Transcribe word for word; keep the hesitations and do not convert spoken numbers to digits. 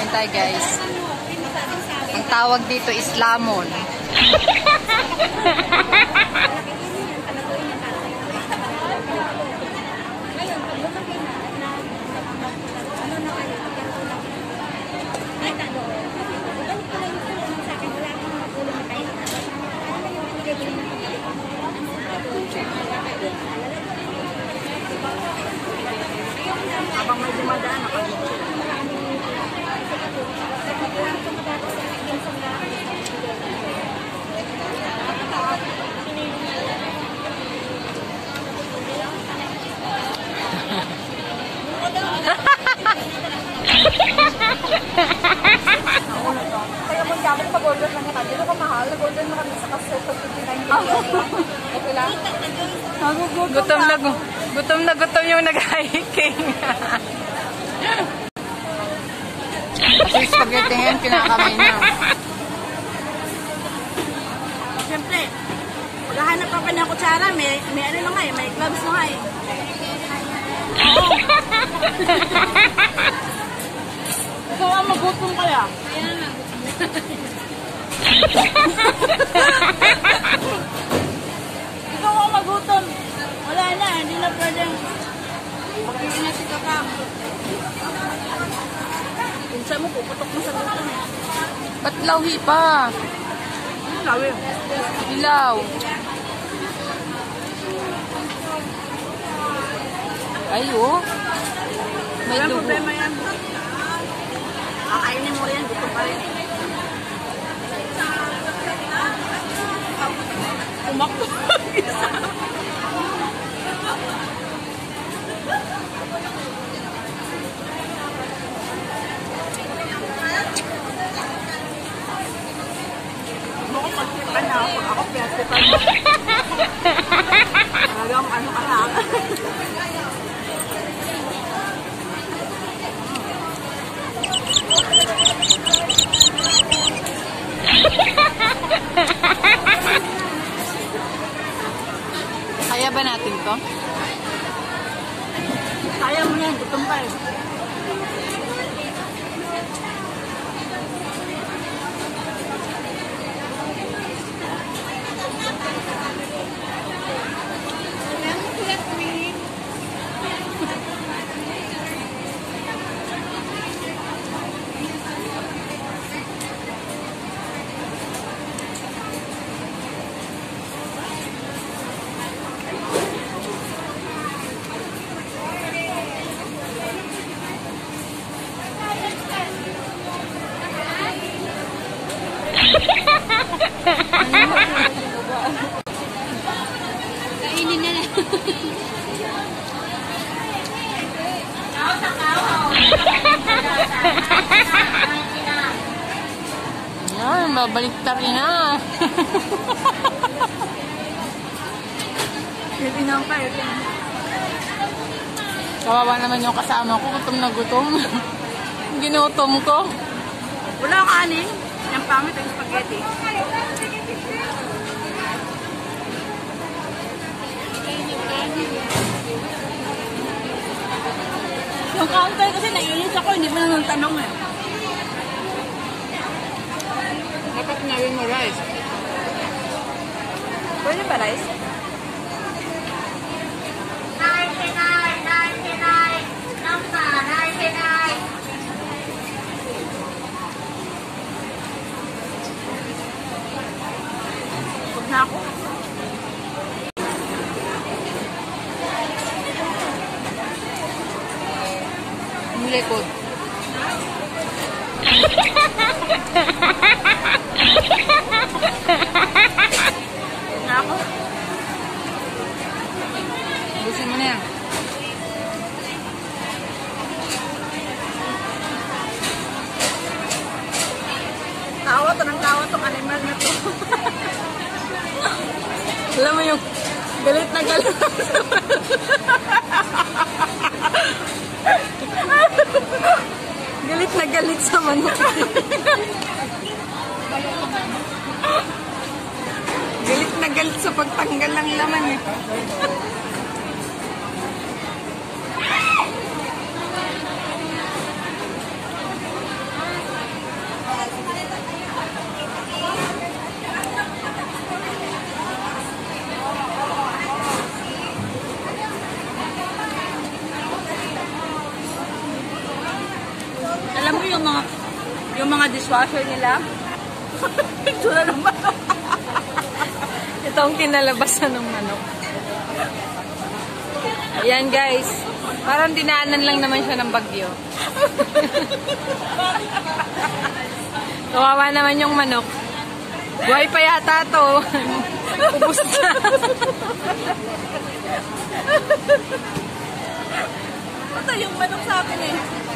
Kain tayo guys. Ang tawag dito is lamon. Habang may dumadaan ako dito. Kaya mo gamit sa golden lang yan. Dito ka mahal. Golden mo kami sa kaset. Okay lang? Gutom na, gutom na gutom yung nag-hiking. Kasi spaghetti ngayon, kinakamay na. Siyempre, maghahanap pa pa ng kutsara. May, may ano na nga eh. May gloves na nga eh. Ikaw ang magutom kaya? Kaya na. Ikaw ang magutom. Wala na, hindi na pwedeng mag-iinati ka pa. Pinsan mo, puputok mo sa gutom eh. Ba't lawhi pa? Ano lawin? Ilaw. Ay, oh. May Walang dugo. problema yan. Kakainin mo yan, gutom pa rin. Umakto. Isa. Ako pagsipan na ako. Ako piyasipan mo. Talagang ano ka na. Kaya ba natin to? Kaya mo yan, gutom pa eh. Kainin na lang. Yan, babaliktad na. Itinang pa, itinang. Kawawa naman yung kasama ko. Gutom na gutom. Ginutom ko. Wala ka anin. Yung pangit ang spaghetti. Yung counter kasi naiinis ako, hindi mo na nang tanong eh. Dapat nawin mo rice. Pwede ba rice? ninety-nine, ninety-nine, number ninety-nine. Huwag na ako. Yung likod. Huwag na ako. Busin mo na yan. Tawa to ng tawa tong animal na to. Alam mo yung galit na galit. Galit na galit sa manok. Galit na galit sa pagtanggal ng laman eh. Yung mga dishwasher nila. Ito na naman. Ito ang kinalabasan ng manok. Ayan guys. Parang dinaanan lang naman siya ng bagyo. Kawawa naman yung manok. Buhay pa yata to. Ubus na. Ito yung manok sa akin eh.